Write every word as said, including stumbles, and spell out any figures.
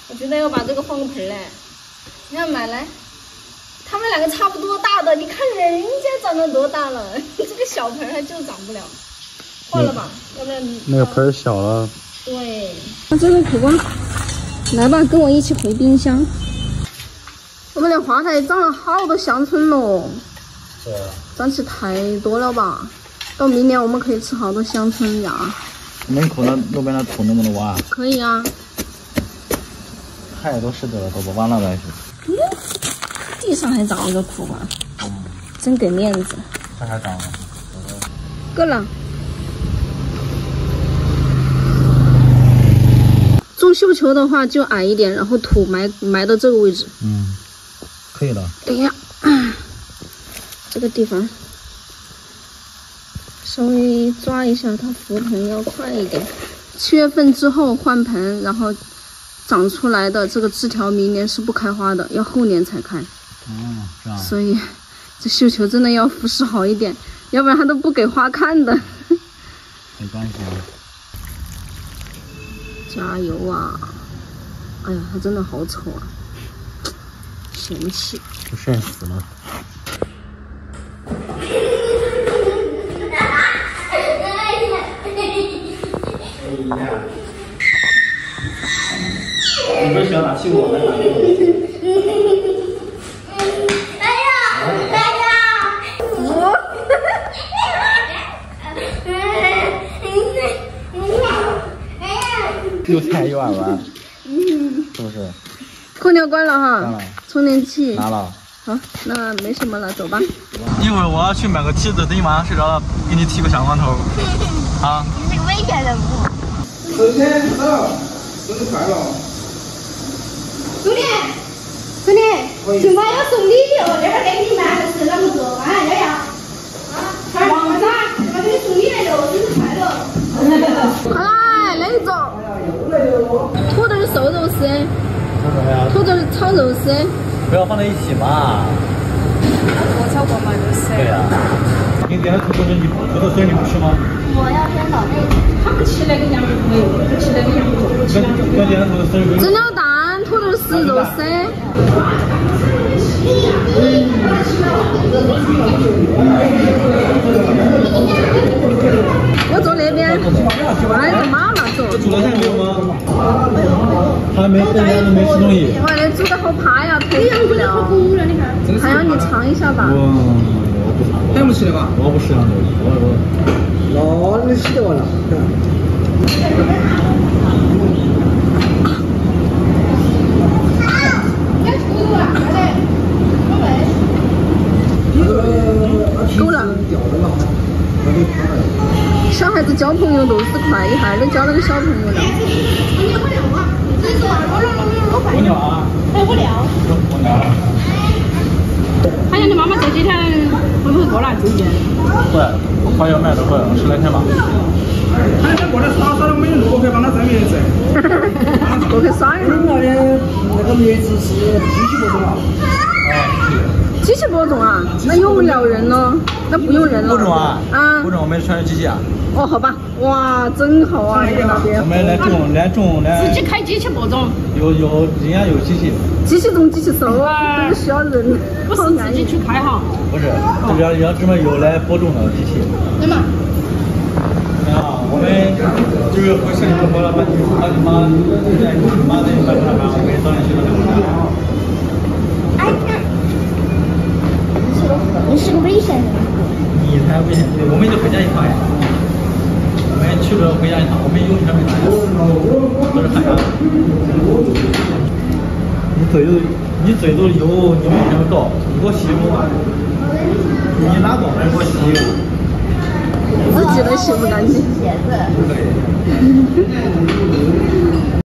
我觉得要把这个换个盆嘞。你看买来，他们两个差不多大的，你看人家长得多大了，这个小盆还就长不了。换了吧，要不然那个盆小了。 对，那这个苦瓜，来吧，跟我一起回冰箱。我们的花台长了好多香椿喽， 对， 长起太多了吧？到明年我们可以吃好多香椿芽。 门口那路边的土能不能挖？ 可以啊。 太多石头了，都不挖那边去。 嗯，地上还长一个苦瓜，嗯，真给面子。 这还长了。 够了。种绣球的话就矮一点，然后土埋埋到这个位置。 嗯，可以了。 等一下，这个地方稍微抓一下，它浮盆要快一点。七月份之后换盆，然后长出来的这个枝条明年是不开花的，要后年才开。 嗯，这样。所以这绣球真的要服侍好一点，要不然它都不给花看的。 没关系。 加油啊！哎呀，它真的好丑啊，嫌弃。 都晒死了。你不是想打气我来打气哎呀！哎呀！我。 又太远了，嗯，是不是？ 空调关了哈， 关了。 充电器拿了。 好，那没什么了，走吧。 一会儿我要去买个梯子，等你晚上睡着了，给你剃个小光头。啊。 你是个危险人物。 首先到，生日快乐！ 兄弟，兄弟，今晚要送礼的哦，这会儿给你买的是啷个做？啊，要要。啊，王三，今晚给你送礼来了，生日快乐！好啦，那种土豆瘦肉丝，土豆炒肉丝。 不要放在一起嘛。 我炒过嘛，就是。 对呀。你点的土豆丝，你土豆丝你不吃吗？ 我要点老妹子。他不吃那个羊肉，没有，不吃那个羊肉，不吃羊肉。 我点的土豆丝。 蒸鸟蛋、土豆丝、肉丝。我坐那边。哎呀妈妈坐。 煮了菜没有吗？还没，大家都没吃东西。 哇，那煮的好趴呀，推不了。还要你尝一下吧。 哇，我不尝。 还不吃的吧？ 我不吃羊肉，我我。 那你吃得完了。 够了。小孩子交朋友都是快，一下就交了个小朋友了。 我聊啊。 哎，我聊。 我聊。 哎呀，你妈妈这几天会不会过来住院？ 会，我快要卖都会了，十来天吧。 他那过来耍耍，我们路可以帮他摘叶子。 过去耍一下。 我们的那个叶子是机器播种啊。 机器播种啊？那用不了人了，那不用人了。 播种啊？ 啊。 播种我们全是机器啊。 哦，好吧，哇，真好啊！你那边。 我们来种，来种，来。 自己开机器播种。 有有，人家有机器。 机器种，机器收啊，这个需要人。不是自己去开哈。 不是，这边要专门有来播种的机器。 对吗？ 啊，我们就是和摄影师说了，把你把你妈在你妈在你办公上班，我们早点去到办公室。 哎呀，你是个你是个危险人物。 你才危险，我们就回家一趟呀。我们去了回家一趟，我们有全没啥呀，都是喊呀。你嘴都你嘴都油，你为什么倒？你给我洗油吧。你拉倒，还给我洗油。 自己都洗不干净。 对。